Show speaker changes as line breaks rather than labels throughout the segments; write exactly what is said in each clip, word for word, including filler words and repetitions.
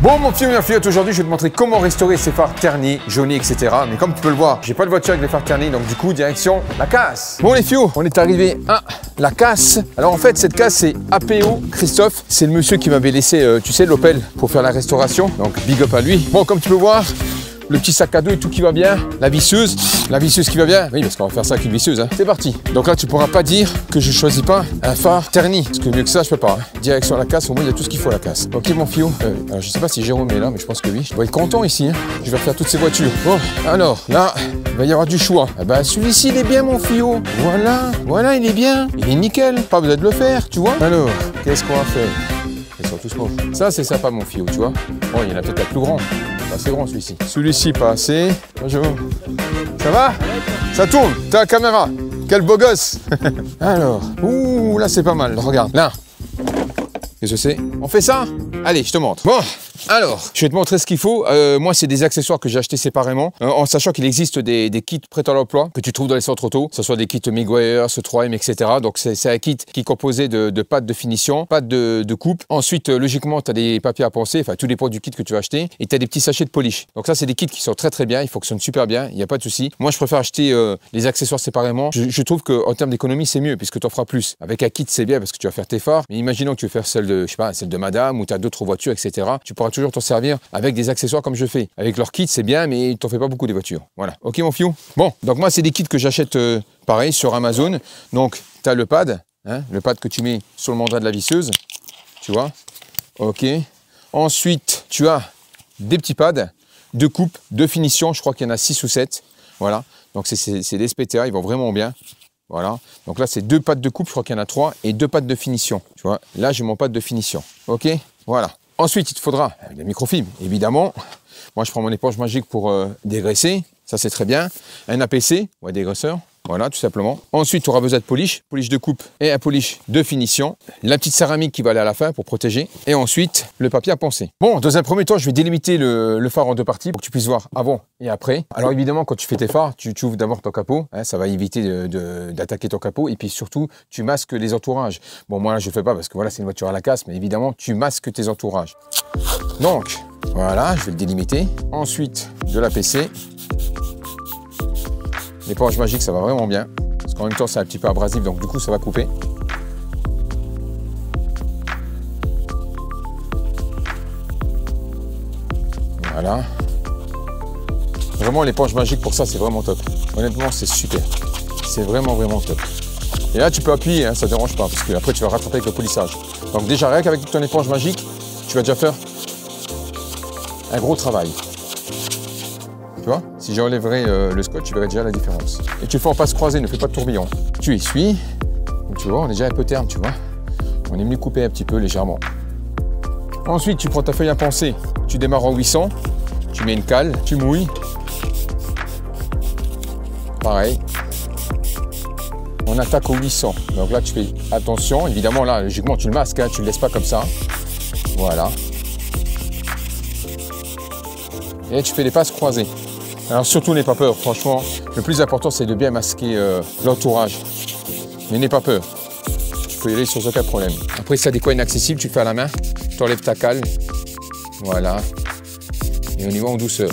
Bon mon petit ma fillette, aujourd'hui je vais te montrer comment restaurer ces phares ternis, jaunis, et cetera. Mais comme tu peux le voir, j'ai pas de voiture avec les phares ternis, donc du coup direction la casse. Bon les filles, on est arrivé à la casse. Alors en fait cette casse c'est A P O Christophe, c'est le monsieur qui m'avait laissé, euh, tu sais, l'Opel pour faire la restauration. Donc big up à lui. Bon comme tu peux voir, le petit sac à dos et tout qui va bien, la visseuse, la visseuse qui va bien, oui parce qu'on va faire ça avec une visseuse, hein. C'est parti. Donc là tu pourras pas dire que je choisis pas un phare terni, parce que mieux que ça je peux pas, hein. Direction la casse, au moins il y a tout ce qu'il faut à la casse. Ok mon fio, euh, alors je sais pas si Jérôme est là, mais je pense que oui, je dois être content ici, hein. Je vais refaire toutes ces voitures. Bon, alors là, il va y avoir du choix. Ah bah celui-ci il est bien mon fio, voilà, voilà il est bien, il est nickel, pas besoin de le faire, tu vois. Alors, qu'est-ce qu'on va faire? Ils sont tous beaux. Ça c'est sympa mon fio, tu vois. Bon, il y en a peut-être un plus grand. C'est grand celui-ci. Celui-ci pas assez. Bonjour. Ça va? Ça tourne. T'as la caméra. Quel beau gosse. Alors, ouh, là c'est pas mal. Regarde, là. Qu'est-ce que c'est? On fait ça? Allez, je te montre. Bon, alors, je vais te montrer ce qu'il faut. Euh, moi, c'est des accessoires que j'ai achetés séparément, euh, en sachant qu'il existe des, des kits prêts à l'emploi que tu trouves dans les centres auto, que ce soit des kits Meguiar, ce trois M, et cetera. Donc, c'est un kit qui est composé de, de pattes de finition, pattes de, de coupe. Ensuite, euh, logiquement, tu as des papiers à poncer, enfin, tout dépend du kit que tu vas acheter. Et tu as des petits sachets de polish. Donc, ça, c'est des kits qui sont très, très bien. Ils fonctionnent super bien. Il n'y a pas de souci. Moi, je préfère acheter euh, les accessoires séparément. Je, je trouve qu'en termes d'économie, c'est mieux puisque tu en feras plus. Avec un kit, c'est bien parce que tu vas faire tes phares. Mais imaginons que tu veux faire celle de, je sais pas, celle de madame ou tu as d'autres voitures, et cetera. Tu pourras toujours t'en servir avec des accessoires comme je fais. Avec leur kit, c'est bien, mais t'en fais pas beaucoup des voitures. Voilà. Ok, mon fiou? Bon, donc moi, c'est des kits que j'achète euh, pareil sur Amazon. Donc, tu as le pad, hein, le pad que tu mets sur le mandrin de la visseuse. Tu vois? Ok. Ensuite, tu as des petits pads de coupe, de finition. Je crois qu'il y en a six ou sept. Voilà. Donc, c'est des S P T A. Ils vont vraiment bien. Voilà. Donc là, c'est deux pattes de coupe. Je crois qu'il y en a trois. Et deux pattes de finition. Tu vois? Là, j'ai mon pad de finition. Ok? Voilà. Ensuite, il te faudra des microfibres, évidemment. Moi, je prends mon éponge magique pour euh, dégraisser. Ça, c'est très bien. Un A P C, ouais, dégraisseur. Voilà, tout simplement. Ensuite, tu auras besoin de polish, polish de coupe et un polish de finition. La petite céramique qui va aller à la fin pour protéger. Et ensuite, le papier à poncer. Bon, dans un premier temps, je vais délimiter le, le phare en deux parties pour que tu puisses voir avant et après. Alors évidemment, quand tu fais tes phares, tu, tu ouvres d'abord ton capot. Hein, ça va éviter d'attaquer ton capot. Et puis surtout, tu masques les entourages. Bon, moi, là, je ne fais pas parce que voilà, c'est une voiture à la casse. Mais évidemment, tu masques tes entourages. Donc, voilà, je vais le délimiter. Ensuite, de l'A P C. L'éponge magique, ça va vraiment bien. Parce qu'en même temps, c'est un petit peu abrasif, donc du coup, ça va couper. Voilà. Vraiment, l'éponge magique, pour ça, c'est vraiment top. Honnêtement, c'est super. C'est vraiment, vraiment top. Et là, tu peux appuyer, hein, ça ne dérange pas, parce que après, tu vas rattraper avec le polissage. Donc déjà, rien qu'avec ton éponge magique, tu vas déjà faire un gros travail. Tu vois, si j'enlèverais euh, le scotch, tu verrais déjà la différence. Et tu le fais en passe croisée, ne fais pas de tourbillon. Tu essuies. Donc, tu vois, on est déjà un peu terne, tu vois. On est venu couper un petit peu légèrement. Ensuite, tu prends ta feuille à poncer. Tu démarres en huit cents. Tu mets une cale, tu mouilles. Pareil. On attaque au huit cents. Donc là, tu fais attention. Évidemment, là, logiquement, tu le masques, hein, tu ne le laisses pas comme ça. Voilà. Et tu fais des passes croisées. Alors surtout, n'aie pas peur, franchement. Le plus important, c'est de bien masquer euh, l'entourage. Mais n'aie pas peur. Tu peux y aller sans aucun problème. Après, si tu as des coins inaccessibles, tu fais à la main. Tu enlèves ta cale. Voilà. Et on y va en douceur.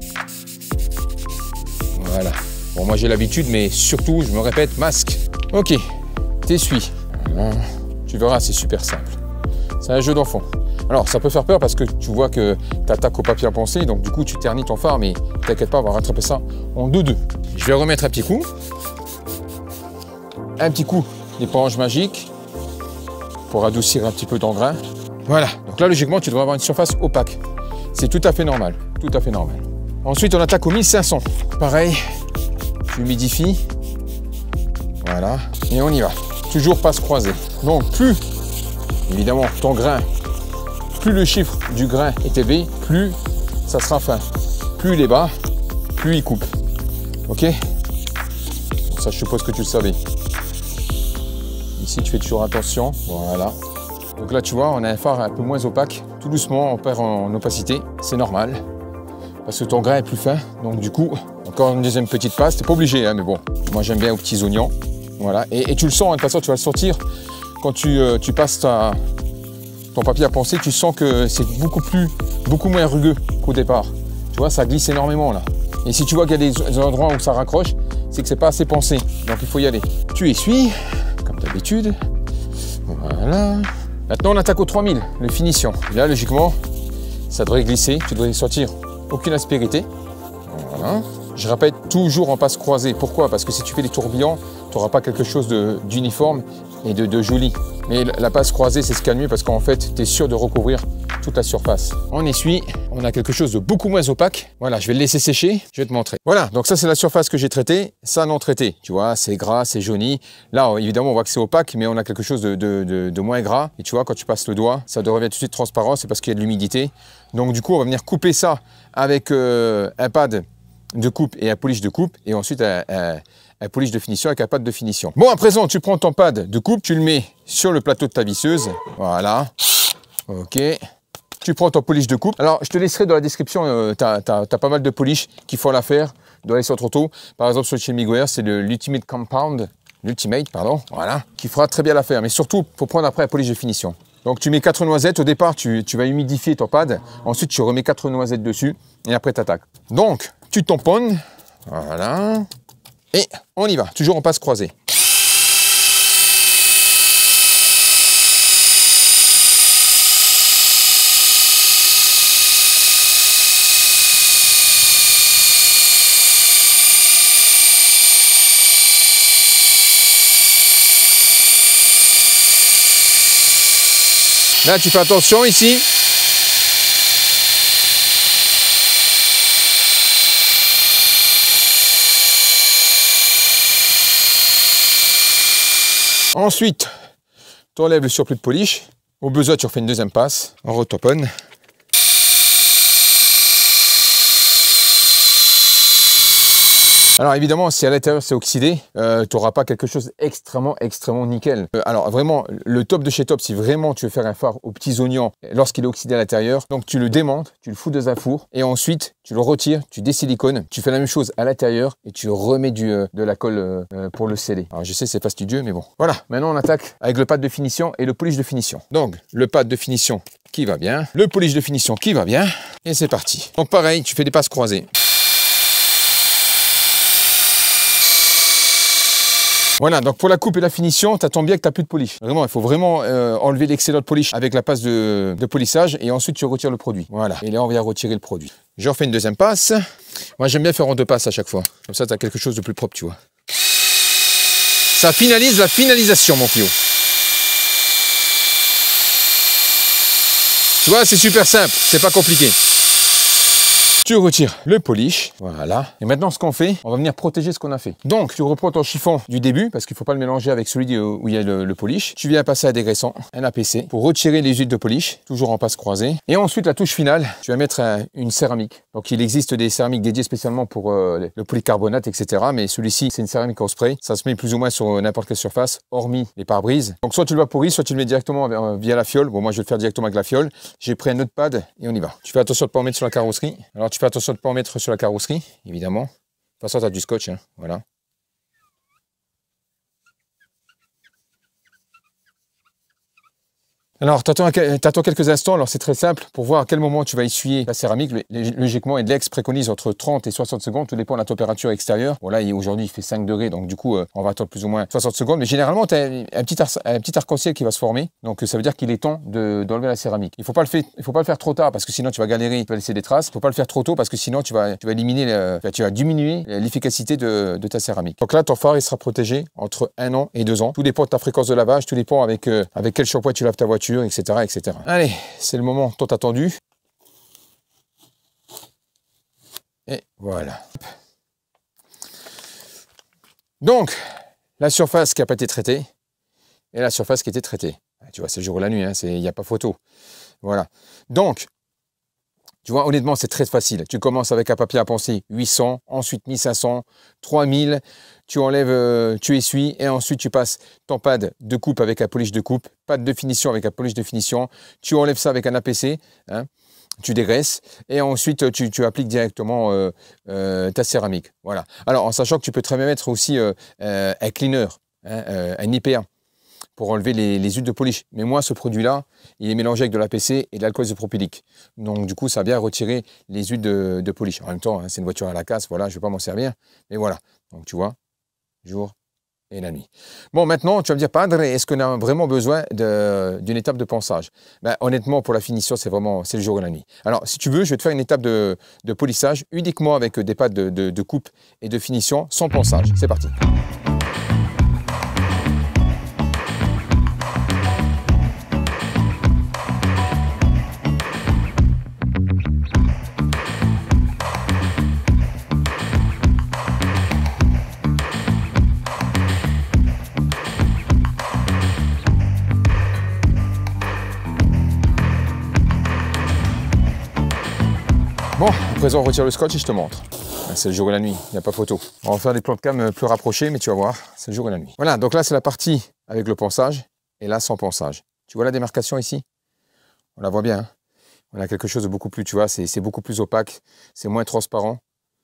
Voilà. Bon, moi, j'ai l'habitude, mais surtout, je me répète, masque. Ok. T'essuies. Voilà. Tu verras, c'est super simple. C'est un jeu d'enfant. Alors, ça peut faire peur parce que tu vois que tu attaques au papier à poncer, donc du coup, tu ternis ton phare, mais t'inquiète pas, on va rattraper ça en deux deux. Je vais remettre un petit coup. Un petit coup d'éponge magique pour adoucir un petit peu ton grain. Voilà. Donc là, logiquement, tu devrais avoir une surface opaque. C'est tout à fait normal. Tout à fait normal. Ensuite, on attaque au mille cinq cents. Pareil, tu humidifies. Voilà. Et on y va. Toujours passe croisée. Donc, plus, évidemment, ton grain, plus le chiffre du grain est élevé, plus ça sera fin. Plus il est bas, plus il coupe. Ok? Donc ça, je suppose que tu le savais. Ici, tu fais toujours attention. Voilà. Donc là, tu vois, on a un phare un peu moins opaque. Tout doucement, on perd en opacité. C'est normal. Parce que ton grain est plus fin. Donc du coup, encore une deuxième petite passe. T'es pas obligé, hein, mais bon. Moi, j'aime bien aux petits oignons. Voilà. Et, et tu le sens, hein, de toute façon, tu vas le sentir quand tu, euh, tu passes ta... ton papier à poncer, tu sens que c'est beaucoup plus beaucoup moins rugueux qu'au départ. Tu vois, ça glisse énormément là. Et si tu vois qu'il y a des endroits où ça raccroche, c'est que c'est pas assez pensé. Donc il faut y aller. Tu essuies, comme d'habitude. Voilà. Maintenant on attaque au trois mille, le finition. Et là logiquement, ça devrait glisser. Tu devrais sortir aucune aspérité. Voilà. Je répète, toujours en passe croisée. Pourquoi? Parce que si tu fais des tourbillons, tu n'auras pas quelque chose d'uniforme et de, de joli. Mais la passe croisée, c'est ce qu'il y a de mieux parce qu'en fait, tu es sûr de recouvrir toute la surface. On essuie, on a quelque chose de beaucoup moins opaque. Voilà, je vais le laisser sécher, je vais te montrer. Voilà, donc ça, c'est la surface que j'ai traitée. Ça, non traité. Tu vois, c'est gras, c'est jauni. Là, évidemment, on voit que c'est opaque, mais on a quelque chose de, de, de, de moins gras. Et tu vois, quand tu passes le doigt, ça devient tout de suite transparent. C'est parce qu'il y a de l'humidité. Donc, du coup, on va venir couper ça avec euh, un pad de coupe et un polish de coupe. Et ensuite, un, un, un polish de finition avec un pad de finition. Bon, à présent, tu prends ton pad de coupe, tu le mets sur le plateau de ta visseuse. Voilà. OK. Tu prends ton polish de coupe. Alors, je te laisserai dans la description, euh, tu as, as, as pas mal de polish qu'il faut la faire dans les centres auto. Par exemple, sur le chez Miguel, c'est l'Ultimate Compound, l'Ultimate, pardon, voilà, qui fera très bien l'affaire. Mais surtout, il faut prendre après un polish de finition. Donc, tu mets quatre noisettes. Au départ, tu, tu vas humidifier ton pad. Ensuite, tu remets quatre noisettes dessus et après, tu attaques. Donc, tu tamponnes. Voilà. Et on y va. Toujours en passe croisée. Là, tu fais attention ici. Ensuite, tu enlèves le surplus de polish. Au besoin, tu refais une deuxième passe. On retoponne. Alors évidemment, si à l'intérieur c'est oxydé, euh, tu n'auras pas quelque chose extrêmement, extrêmement nickel. Euh, alors vraiment, le top de chez top, si vraiment tu veux faire un phare aux petits oignons lorsqu'il est oxydé à l'intérieur, donc tu le démontes, tu le fous dans un four et ensuite tu le retires, tu désilicones, tu fais la même chose à l'intérieur et tu remets du, euh, de la colle euh, pour le sceller. Alors je sais, c'est fastidieux, mais bon. Voilà, maintenant on attaque avec le pad de finition et le polish de finition. Donc le pad de finition qui va bien, le polish de finition qui va bien et c'est parti. Donc pareil, tu fais des passes croisées. Voilà, donc pour la coupe et la finition, tu attends bien que tu n'as plus de polish. Vraiment, il faut vraiment euh, enlever l'excédent de polish avec la passe de, de polissage et ensuite tu retires le produit. Voilà, et là on vient retirer le produit. Je refais une deuxième passe. Moi j'aime bien faire en deux passes à chaque fois. Comme ça tu as quelque chose de plus propre, tu vois. Ça finalise la finalisation, mon Fio. Tu vois, c'est super simple, c'est pas compliqué. Tu retires le polish, voilà. Et maintenant, ce qu'on fait, on va venir protéger ce qu'on a fait. Donc, tu reprends ton chiffon du début, parce qu'il ne faut pas le mélanger avec celui où il y a le, le polish. Tu viens passer à dégraissant, un A P C, pour retirer les huiles de polish, toujours en passe croisée. Et ensuite, la touche finale, tu vas mettre un, une céramique. Donc, il existe des céramiques dédiées spécialement pour euh, le polycarbonate, et cetera. Mais celui-ci, c'est une céramique en spray. Ça se met plus ou moins sur n'importe quelle surface, hormis les pare-brises. Donc, soit tu le vaporise, soit tu le mets directement via la fiole. Bon, moi, je vais le faire directement avec la fiole. J'ai pris un autre pad et on y va. Tu fais attention de ne pas en mettre sur la carrosserie. Alors, tu fais attention de ne pas en mettre sur la carrosserie, évidemment. De toute façon, tu as du scotch, hein. Voilà. Alors, tu attends, attends quelques instants, alors c'est très simple, pour voir à quel moment tu vas essuyer la céramique. Logiquement, Edlex préconise entre trente et soixante secondes, tout dépend de la température extérieure. Bon là, aujourd'hui, il fait cinq degrés, donc du coup, euh, on va attendre plus ou moins soixante secondes. Mais généralement, tu as un petit, un petit arc-en-ciel qui va se former, donc ça veut dire qu'il est temps d'enlever la céramique. Il ne faut, pas le faire, il faut pas le faire trop tard, parce que sinon, tu vas galérer, tu vas laisser des traces. Il ne faut pas le faire trop tôt, parce que sinon, tu vas, tu vas éliminer, le, tu vas diminuer l'efficacité de, de ta céramique. Donc là, ton phare, il sera protégé entre un an et deux ans. Tout dépend de ta fréquence de lavage, tout dépend avec, euh, avec quel shampoing tu laves ta voiture, et cetera, et cetera. Allez, c'est le moment tant attendu. Et voilà. Donc, la surface qui n'a pas été traitée et la surface qui a été traitée. Tu vois, c'est le jour ou la nuit, hein, il n'y a pas photo. Voilà. Donc, tu vois, honnêtement, c'est très facile. Tu commences avec un papier à poncer huit cents, ensuite mille cinq cents, trois mille, tu enlèves, euh, tu essuies et ensuite tu passes ton pad de coupe avec un polish de coupe, pad de finition avec un polish de finition, tu enlèves ça avec un A P C, hein, tu dégraisses et ensuite tu, tu appliques directement euh, euh, ta céramique. Voilà. Alors, en sachant que tu peux très bien mettre aussi euh, euh, un cleaner, hein, euh, un I P A. pour enlever les, les huiles de polish. Mais moi, ce produit-là, il est mélangé avec de l'A P C et de l'alcool isopropylique. Donc du coup, ça vient retirer les huiles de, de polish. En même temps, hein, c'est une voiture à la casse, voilà, je ne vais pas m'en servir. Mais voilà, donc tu vois, jour et la nuit. Bon, maintenant, tu vas me dire, Padre, est-ce qu'on a vraiment besoin d'une étape de ponçage? Ben, honnêtement, pour la finition, c'est vraiment c'est le jour et la nuit. Alors, si tu veux, je vais te faire une étape de, de polissage uniquement avec des pattes de, de, de coupe et de finition sans ponçage. C'est parti. Bon, à présent on retire le scotch et je te montre. C'est le jour et la nuit, il n'y a pas photo. On va faire des plans de cam plus rapprochés, mais tu vas voir, c'est le jour et la nuit. Voilà, donc là c'est la partie avec le ponçage, et là sans ponçage. Tu vois la démarcation ici? On la voit bien, hein? On a quelque chose de beaucoup plus, tu vois, c'est beaucoup plus opaque, c'est moins transparent.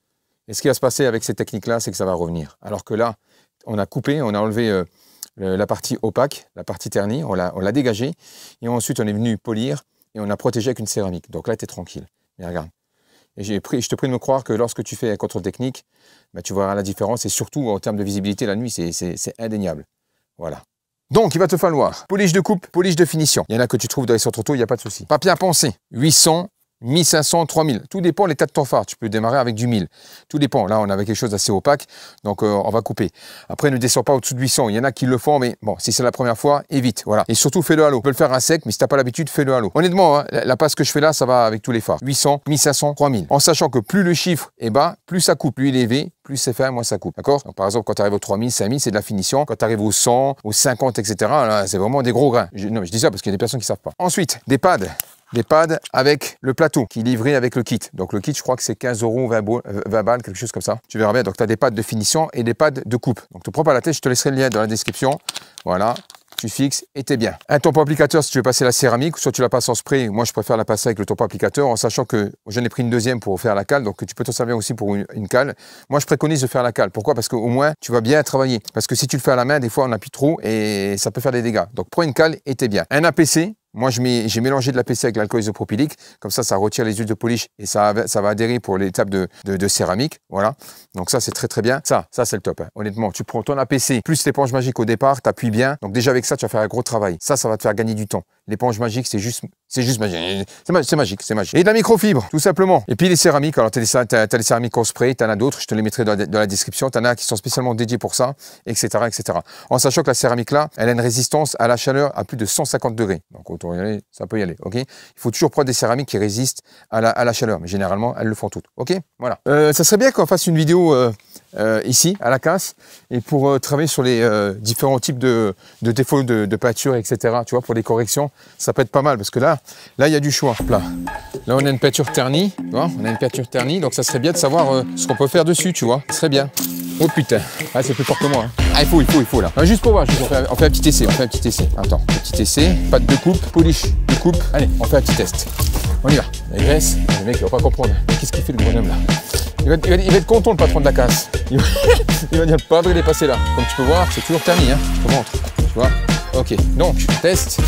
Et ce qui va se passer avec ces techniques-là, c'est que ça va revenir. Alors que là, on a coupé, on a enlevé euh, le, la partie opaque, la partie ternie, on l'a dégagée, et ensuite on est venu polir, et on a protégé avec une céramique. Donc là, tu es tranquille. Mais regarde. Et pris, je te prie de me croire que lorsque tu fais un contrôle technique, bah, tu verras la différence et surtout en termes de visibilité la nuit, c'est indéniable. Voilà. Donc, il va te falloir polish de coupe, polish de finition. Il y en a que tu trouves dans les centres auto, il n'y a pas de souci. Papier à poncer, huit cents, mille cinq cents, trois mille. Tout dépend l'état de ton phare. Tu peux démarrer avec du mille. Tout dépend. Là, on avait quelque chose d'assez opaque, donc euh, on va couper. Après, ne descends pas au-dessous de huit cents. Il y en a qui le font, mais bon, si c'est la première fois, évite. Voilà. Et surtout, fais-le à l'eau. Tu peux le faire à sec, mais si tu n'as pas l'habitude, fais-le à l'eau. Honnêtement, hein, la, la passe que je fais là, ça va avec tous les phares. huit cents, mille cinq cents, trois mille. En sachant que plus le chiffre est bas, plus ça coupe. Plus il est élevé, plus c'est fin, moins ça coupe. D'accord? Par exemple, quand tu arrives au trois mille, cinq mille, c'est de la finition. Quand tu arrives au cent, au cinquante, et cetera, là, c'est vraiment des gros grains. Je, non, je dis ça parce qu'il y a des personnes qui ne savent pas. Ensuite, des pads. Des pads avec le plateau qui est livré avec le kit. Donc le kit, je crois que c'est quinze euros, vingt balles, quelque chose comme ça. Tu verras bien. Donc tu as des pads de finition et des pads de coupe. Donc te prends pas la tête, je te laisserai le lien dans la description. Voilà, tu fixes et t'es bien. Un tampon applicateur si tu veux passer la céramique, soit tu la passes en spray. Moi je préfère la passer avec le tampon applicateur en sachant que j'en ai pris une deuxième pour faire la cale. Donc tu peux t'en servir aussi pour une, une cale. Moi je préconise de faire la cale. Pourquoi? Parce qu'au moins tu vas bien travailler. Parce que si tu le fais à la main, des fois on appuie trop et ça peut faire des dégâts. Donc prends une cale et t'es bien. Un A P C. Moi, j'ai mélangé de l'A P C avec l'alcool isopropylique. Comme ça, ça retire les huiles de polish et ça, ça va adhérer pour l'étape de, de, de céramique. Voilà. Donc ça, c'est très très bien. Ça, ça c'est le top. Hein. Honnêtement, tu prends ton A P C plus l'éponge magique au départ, tu appuies bien. Donc déjà avec ça, tu vas faire un gros travail. Ça, ça va te faire gagner du temps. L'éponge magique, c'est juste, c'est juste magique. C'est magique, c'est magique. Et de la microfibre, tout simplement. Et puis les céramiques. Alors, tu as, as, as les céramiques en spray, tu en as d'autres. Je te les mettrai dans, dans la description. Tu en as qui sont spécialement dédiés pour ça, et cetera, et cetera. En sachant que la céramique là, elle a une résistance à la chaleur à plus de cent cinquante degrés. Donc autant y aller, ça peut y aller. Ok. Il faut toujours prendre des céramiques qui résistent à la, à la chaleur, mais généralement elles le font toutes. Ok. Voilà. Euh, ça serait bien qu'on fasse une vidéo euh, euh, ici à la casse et pour euh, travailler sur les euh, différents types de, de défauts de, de peinture, et cetera. Tu vois, pour les corrections, ça peut être pas mal parce que là, là il y a du choix. Là, là on a une peinture ternie. Tu vois, on a une peinture ternie, donc ça serait bien de savoir euh, ce qu'on peut faire dessus. Tu vois, ce serait bien. Oh putain, ah, c'est plus fort que moi. Hein. Ah, il faut, il faut, il faut là. Ah, juste pour voir, juste, on, fait, on fait un petit essai, on fait un petit essai. Attends, un petit essai, pâte de coupe, polish de coupe. Allez, on fait un petit test. On y va. La graisse, le mec il va pas comprendre. Qu'est-ce qu'il fait le bonhomme là? il va, il, va, il va être content le patron de la casse. Il va, il va dire, pas vrai, il est passé là. Comme tu peux voir, c'est toujours terminé, hein. Je te montre. Tu vois? Ok, donc, test.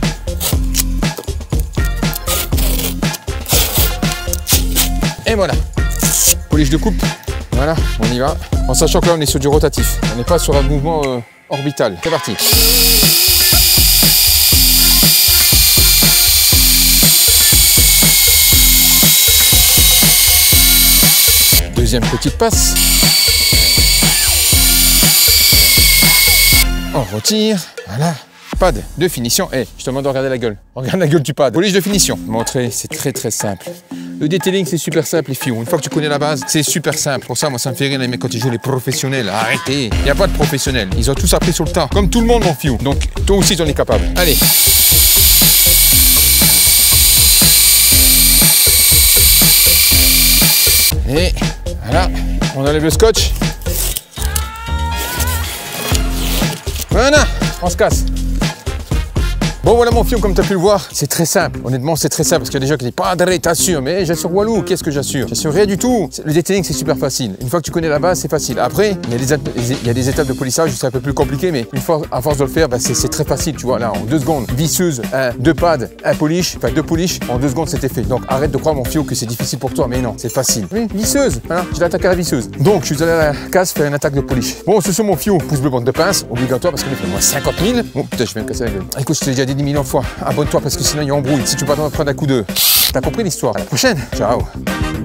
Et voilà. Polish de coupe. Voilà, on y va. En sachant que là, on est sur du rotatif. On n'est pas sur un mouvement euh, orbital. C'est parti. Deuxième petite passe. On retire. Voilà. Pad de finition. Eh, hey, je te demande de regarder la gueule. Regarde la gueule du pad. Polish de finition. Montrer, c'est très très simple. Le detailing, c'est super simple, les filles. Une fois que tu connais la base, c'est super simple. Pour ça, moi, ça me fait rire les mecs quand ils jouent les professionnels. Arrêtez. Il n'y a pas de professionnels. Ils ont tous appris sur le tas. Comme tout le monde, mon fiou. Donc, toi aussi, tu en es capable. Allez. Et voilà. On enlève le scotch. Voilà. On se casse. Bon voilà mon fion, comme tu as pu le voir, c'est très simple. Honnêtement, c'est très simple parce qu'il y a des gens qui disent Padre, t'assures, mais j'assure Walou, qu'est-ce que j'assure? J'assure rien du tout. Le detailing, c'est super facile. Une fois que tu connais la base, c'est facile. Après, il y, a des, il y a des étapes de polissage, c'est un peu plus compliqué, mais une fois, à force de le faire, bah, c'est très facile. Tu vois, là, en deux secondes, visseuse, un, deux pads, un polish, enfin deux polish, en deux secondes, c'était fait. Donc arrête de croire, mon fion, que c'est difficile pour toi, mais non, c'est facile. Oui, visseuse, hein, je l'ai attaqué à la visseuse. Donc, je suis allé à la casse faire une attaque de polish. Bon, ce sont mon fion, pouce bleu, bande de pince, obligatoire parce qu'il fait moins cinquante mille. Bon, putain, je viens de casser la gueule. Écoute, je te l'ai déjà dit dix millions de fois, abonne-toi parce que sinon il y a embrouille. Si tu peux pas t'en prendre un coup de. T'as compris l'histoire? À la prochaine. Ciao.